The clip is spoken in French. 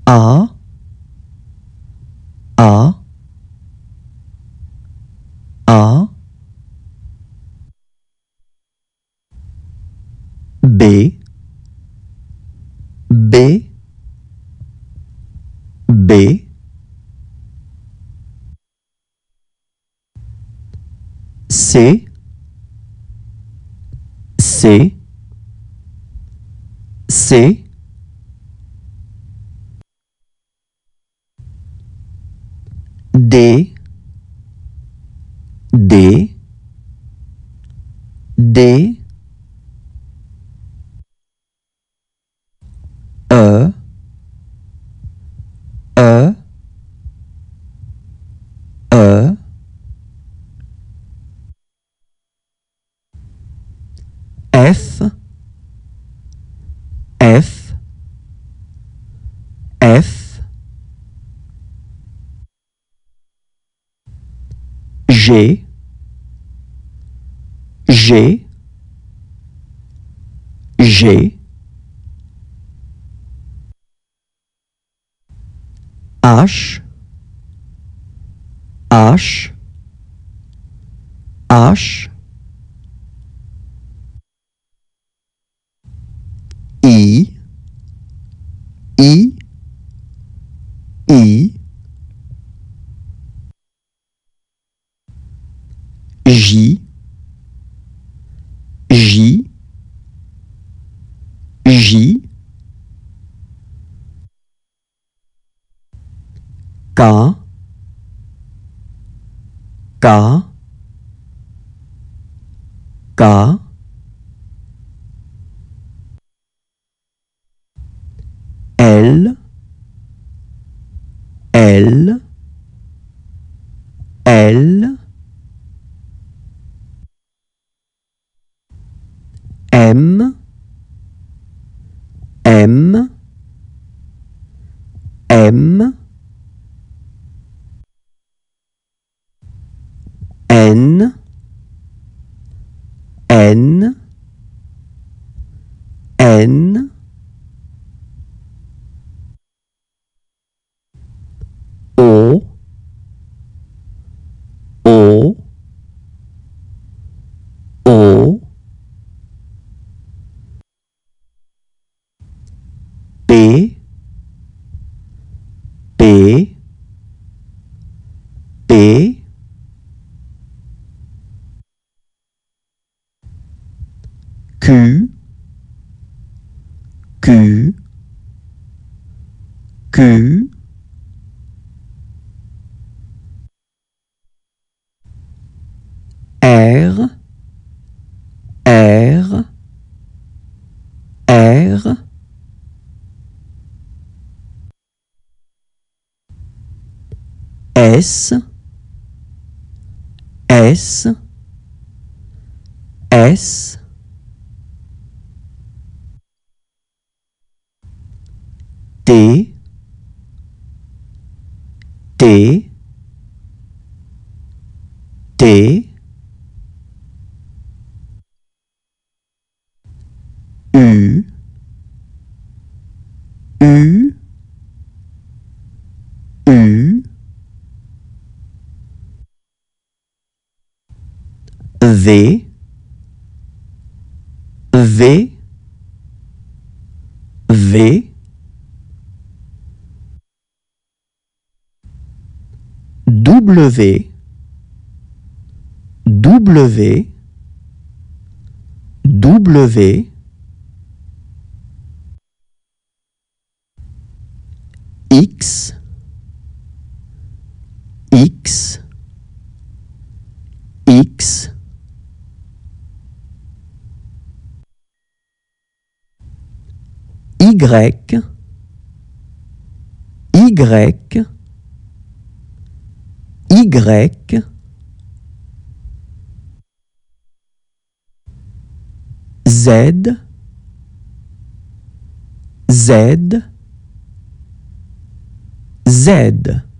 A, A, A, B, B, B, C, C, C, D, D, D, E, E, E, F, F, F, G, G, G, H, H, H, I, I, I, J, J, J, K, K, K, L, L, L, M, M, M, N, N, N, O, O, O, P, P, P, Q, Q, Q, R, R, R, S, S, S, T, T, T, U, U, U, V, V, V, W, W, W, X, X, X, Y, Y, Y, Z, Z, Z.